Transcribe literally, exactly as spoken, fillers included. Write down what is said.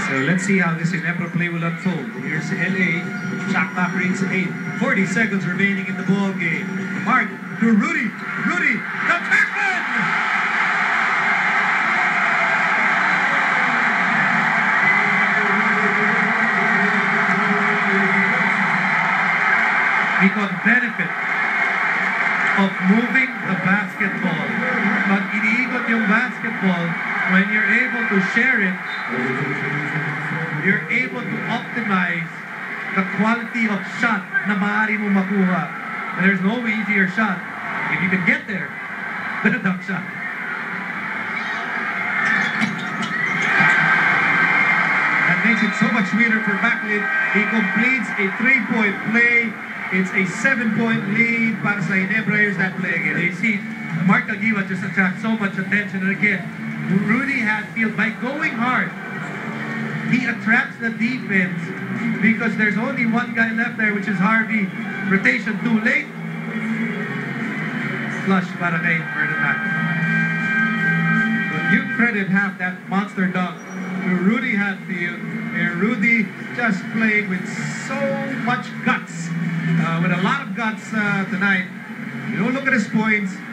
So let's see how this Ginebra play will unfold. Here's L A. Shot clock reads eight. forty seconds remaining in the ball game. Mark to Rudy. Rudy, the Macklin! He got benefit of moving the basketball. Pag iniikot yung basketball, when you're able to share it, you're able to optimize the quality of shot na maaari mo makuha. And there's no easier shot. If you can get there, than a dunk shot. That makes it so much sweeter for Macklin. He completes a three-point play. It's a seven-point lead para sa Ginebra. Here's that play again. You see, Mark Ginebra just attracts so much attention. And again, Rudy Hatfield, by going hard, he attracts the defense because there's only one guy left there, which is Harvey. Rotation too late. Flush para kay Vernon Macklin. But you credit half that monster dunk to Rudy Hatfield. And Rudy just playing with so much guts. Uh, with a lot of guts uh, tonight. You don't look at his points.